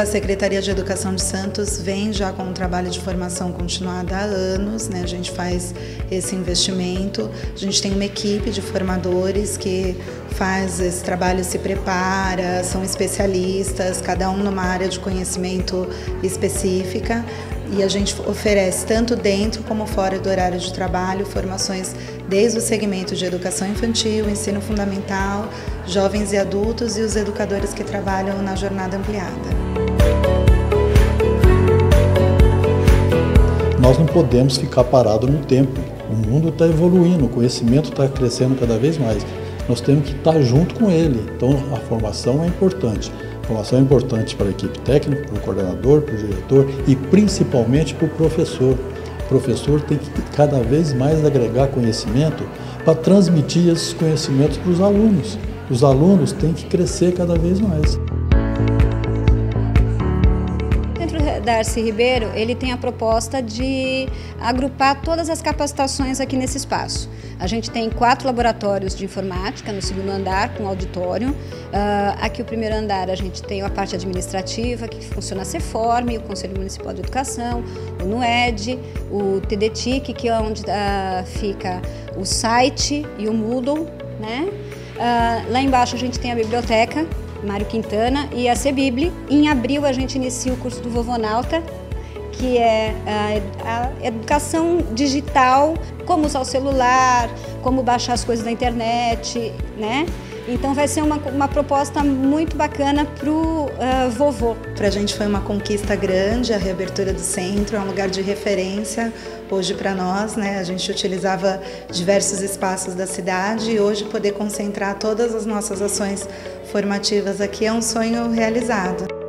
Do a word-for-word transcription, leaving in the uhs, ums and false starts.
A Secretaria de Educação de Santos vem já com um trabalho de formação continuada há anos, né? A gente faz esse investimento, a gente tem uma equipe de formadores que faz esse trabalho, se prepara, são especialistas, cada um numa área de conhecimento específica, e a gente oferece tanto dentro como fora do horário de trabalho formações desde o segmento de educação infantil, ensino fundamental, jovens e adultos e os educadores que trabalham na jornada ampliada. Nós não podemos ficar parados no tempo. O mundo está evoluindo, o conhecimento está crescendo cada vez mais. Nós temos que estar junto com ele. Então a formação é importante. A formação é importante para a equipe técnica, para o coordenador, para o diretor e principalmente para o professor. O professor tem que cada vez mais agregar conhecimento para transmitir esses conhecimentos para os alunos. Os alunos têm que crescer cada vez mais. Darcy Ribeiro, ele tem a proposta de agrupar todas as capacitações aqui nesse espaço. A gente tem quatro laboratórios de informática no segundo andar, com auditório. Uh, aqui o primeiro andar a gente tem a parte administrativa, que funciona a CEFORM, o Conselho Municipal de Educação, o NUED, o T D T I C, que é onde uh, fica o site e o Moodle, né? Uh, lá embaixo a gente tem a biblioteca, Mário Quintana, e a CEBIBLE. Em abril a gente inicia o curso do Vovonauta, que é a, a educação digital, como usar o celular, como baixar as coisas da internet, né? Então vai ser uma, uma proposta muito bacana para o uh, vovô. Para a gente foi uma conquista grande a reabertura do centro, é um lugar de referência hoje para nós, né? A gente utilizava diversos espaços da cidade e hoje poder concentrar todas as nossas ações formativas aqui é um sonho realizado.